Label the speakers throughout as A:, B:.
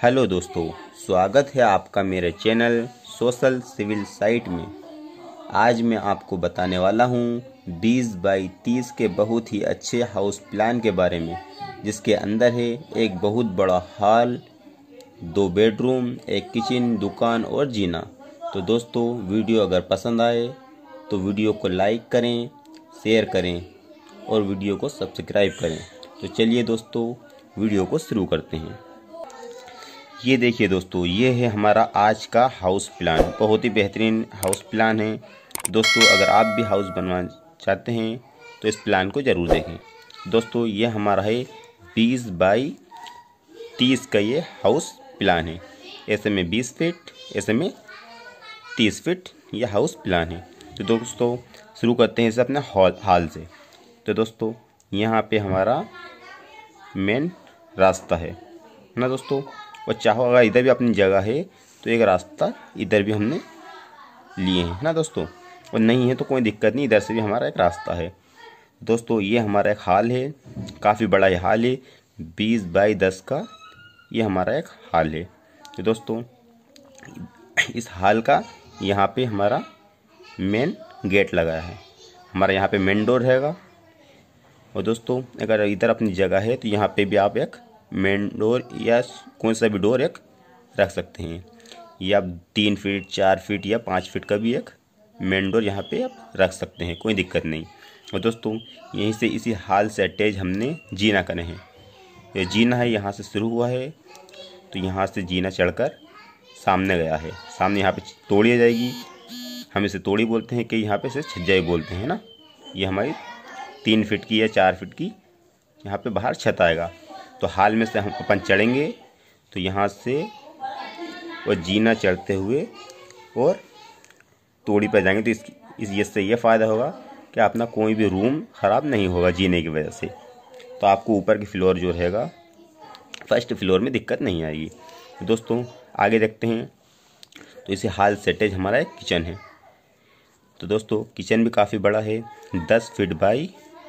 A: Hello दोस्तों, स्वागत है आपका मेरे चैनल सोशल सिविल साइट में। आज मैं आपको बताने वाला हूँ 20 बाई 30 के बहुत ही अच्छे हाउस प्लान के बारे में, जिसके अंदर है एक बहुत बड़ा हॉल, 2 बेडरूम, एक किचन, दुकान और जीना। तो दोस्तों, वीडियो अगर पसंद आए तो वीडियो को लाइक करें, शेयर करें और वीडियो को सब्सक्राइब करें। तो चलिए दोस्तों, वीडियो को शुरू करते हैं। ये देखिए दोस्तों, ये है हमारा आज का हाउस प्लान। बहुत ही बेहतरीन हाउस प्लान है दोस्तों। अगर आप भी हाउस बनवाना चाहते हैं तो इस प्लान को ज़रूर देखें। दोस्तों, ये हमारा है 20 बाई 30 का ये हाउस प्लान है। ऐसे में 20 फीट, ऐसे में 30 फीट ये हाउस प्लान है। तो दोस्तों, शुरू करते हैं इसे अपने हॉल से। तो दोस्तों, यहाँ पे हमारा मेन रास्ता है ना दोस्तों। और चाहो अगर इधर भी अपनी जगह है तो एक रास्ता इधर भी हमने लिए हैं ना दोस्तों। और नहीं है तो कोई दिक्कत नहीं, इधर से भी हमारा एक रास्ता है। दोस्तों, ये हमारा एक हॉल है, काफ़ी बड़ा ये हॉल है। 20 बाई 10 का ये हमारा एक हॉल है। तो दोस्तों, इस हॉल का यहाँ पे हमारा मेन गेट लगाया है। हमारा यहाँ पे मेन डोर रहेगा। और दोस्तों, अगर इधर अपनी जगह है तो यहाँ पे भी आप एक मेन डोर या कौन सा भी डोर एक रख सकते हैं। या आप 3 फीट, 4 फीट या 5 फीट का भी एक मेन डोर यहाँ पे आप रख सकते हैं, कोई दिक्कत नहीं। और दोस्तों, यहीं से इसी हॉल से अटैच हमने जीना करे हैं। ये जीना है, यहाँ से शुरू हुआ है तो यहाँ से जीना चढ़कर सामने गया है। सामने यहाँ पे तोड़ी आ जाएगी, हम इसे तोड़ी बोलते हैं, कि यहाँ पे इसे छज्जा बोलते हैं ना। ये हमारी 3 फीट की या 4 फीट की यहाँ पे बाहर छत आएगा। तो हॉल में से हम अपन चढ़ेंगे तो यहाँ से और जीना चढ़ते हुए और तोड़ी पर जाएंगे। तो इससे ये फ़ायदा होगा कि अपना कोई भी रूम ख़राब नहीं होगा जीने की वजह से। तो आपको ऊपर की फ्लोर जो रहेगा, फर्स्ट फ्लोर में दिक्कत नहीं आएगी। तो दोस्तों, आगे देखते हैं। तो इसी हॉल से अटैच हमारा एक किचन है। तो दोस्तों, किचन भी काफ़ी बड़ा है। 10 फीट बाई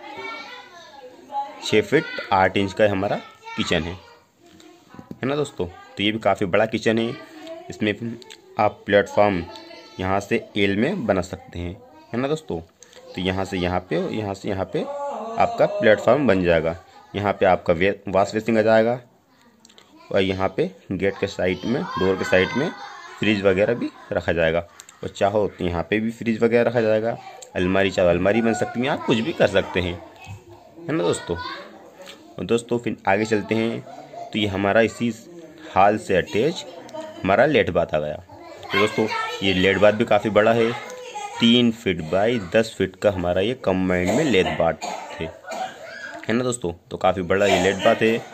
A: 6 फीट 8 इंच का हमारा किचन है ना दोस्तों। तो ये भी काफ़ी बड़ा किचन है। इसमें आप प्लेटफॉर्म यहाँ से एल में बना सकते हैं, है ना दोस्तों। तो यहाँ से यहाँ पे, यहाँ से यहाँ पे आपका प्लेटफॉर्म बन जाएगा। यहाँ पे आपका वॉश बेसिन आ जाएगा। और यहाँ पे गेट के साइड में, डोर के साइड में फ्रिज वगैरह भी रखा जाएगा। और चाहो तो यहाँ पे भी फ्रिज वगैरह रखा जाएगा। अलमारी चाहो अलमारी बन सकती है, आप कुछ भी कर सकते हैं, है ना दोस्तों। और दोस्तों, फिर आगे चलते हैं। तो ये हमारा इसी हॉल से अटैच हमारा लेट बाथ आ गया। तो दोस्तों, ये लेट बाथ भी काफ़ी बड़ा है। 3 फीट बाई 10 फीट का हमारा ये कंबाइंड में लेट बाथ है ना दोस्तों। तो काफ़ी बड़ा ये लेट बाथ है,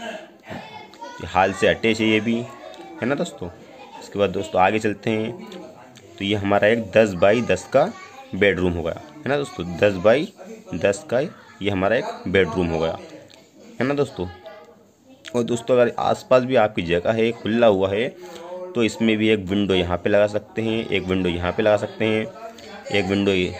A: हॉल से अटैच है ये भी, है ना दोस्तों। इसके बाद दोस्तों आगे चलते हैं। तो ये हमारा एक 10 बाई 10 का बेडरूम हो गया, है ना दोस्तों। 10 बाई 10 का ये हमारा एक बेडरूम हो गया, है ना दोस्तों। और दोस्तों, अगर आसपास भी आपकी जगह है, खुला हुआ है, तो इसमें भी एक विंडो यहाँ पे लगा सकते हैं, एक विंडो यहाँ पे लगा सकते हैं, एक विंडो ये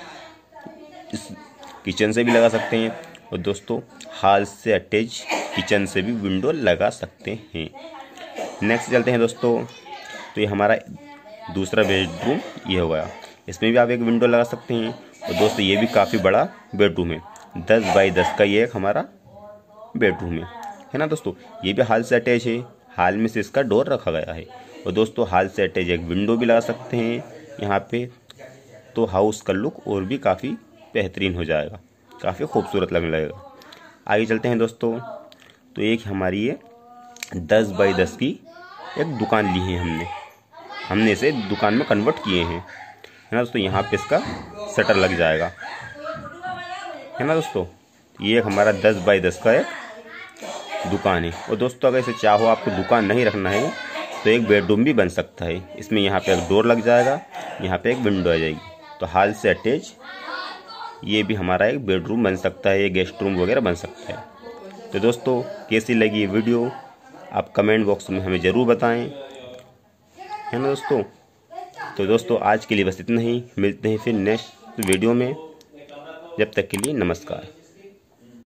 A: इस किचन से भी लगा सकते हैं। और दोस्तों, हॉल से अटैच किचन से भी विंडो लगा सकते हैं। नेक्स्ट चलते हैं दोस्तों। तो ये हमारा दूसरा बेडरूम ये हो गया। इसमें भी आप एक विंडो लगा सकते हैं। और दोस्तों, ये भी काफ़ी बड़ा बेडरूम है। 10 बाई 10 का ये एक हमारा बेडरूम है ना दोस्तों। ये भी हॉल से अटैच है, हॉल में से इसका डोर रखा गया है। और दोस्तों, हॉल से अटैच एक विंडो भी लगा सकते हैं यहाँ पे। तो हाउस का लुक और भी काफ़ी बेहतरीन हो जाएगा, काफ़ी खूबसूरत लगने लगेगा। आगे चलते हैं दोस्तों। तो एक हमारी ये 10 बाई 10 की एक दुकान ली है हमने इसे दुकान में कन्वर्ट किए हैं, है ना दोस्तों। यहाँ पे इसका शटर लग जाएगा, है ना दोस्तों। ये एक हमारा 10 बाई 10 का एक दुकान है। और दोस्तों, अगर इसे चाहो आपको दुकान नहीं रखना है तो एक बेडरूम भी बन सकता है। इसमें यहाँ पे एक डोर लग जाएगा, यहाँ पे एक विंडो आ जाएगी। तो हॉल से अटैच ये भी हमारा एक बेडरूम बन सकता है, गेस्ट रूम वगैरह बन सकता है। तो दोस्तों, कैसी लगी ये वीडियो आप कमेंट बॉक्स में हमें ज़रूर बताएं, है ना दोस्तों। तो दोस्तों, आज के लिए बस इतना ही। मिलते हैं फिर नेक्स्ट वीडियो में। जब तक के लिए नमस्कार।